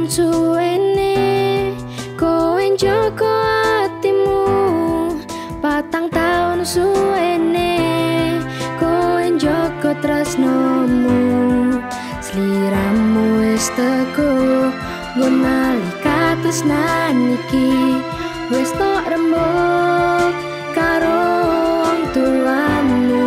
suwene kowe njogo atimu, 4 taun suwene kowe njogo tresnomu. Sliramu wis teko nggon nalika tresnan iki wis tok rembug karo wong tuamu.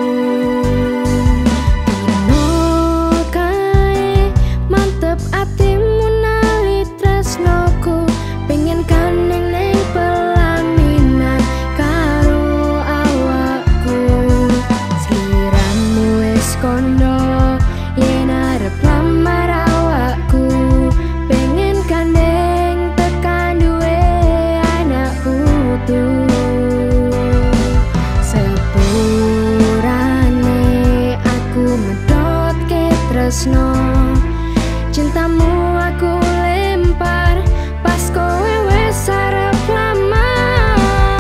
Dino kae mantep atimu nali tresnoku, pengen kaneng ning pelaminan karo awakku. Sliramu wis kono yen arep lamar awakku, pengen kandeng tekan duwe anak putu. Sepurane aku medhot ke tresno, cintamu aku lempar pas kowe wis arep lamar.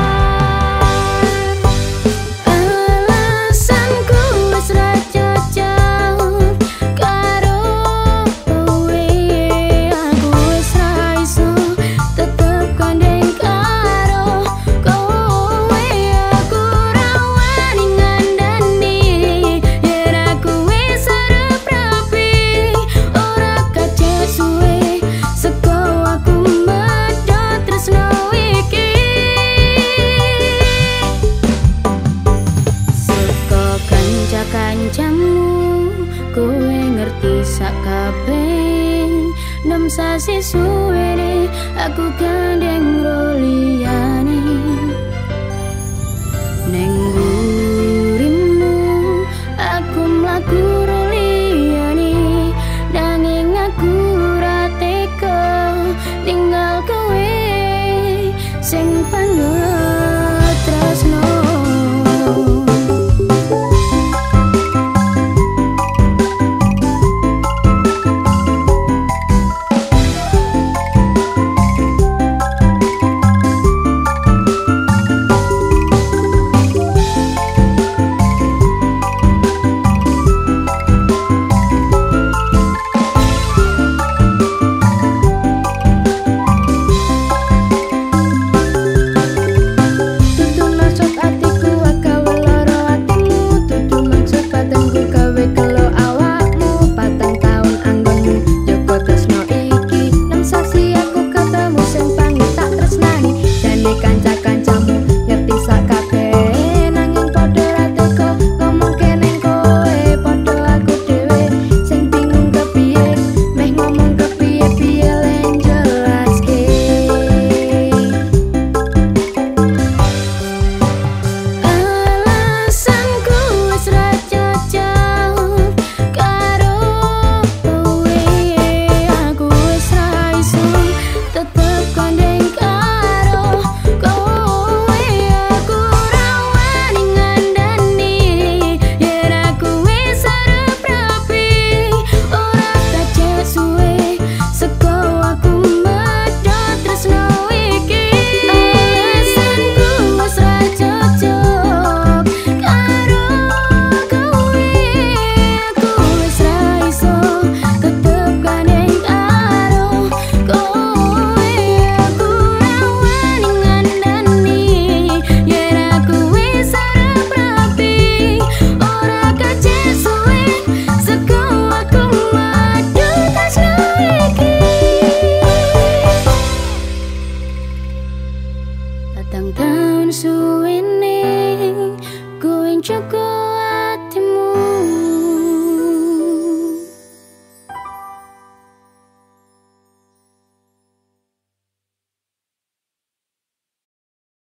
Alasanku wis ra cocok karo kowe, aku wis ra iso tetep kandeng karo kowe. Aku ra wani ngandani yen aku wis arep rapi, ora kaca suwe seko aku medhot tresno iki. Seko kanca-kancamu kowe ngerti sak kabeh, 6 sasi suwene aku gandeng ro liyane.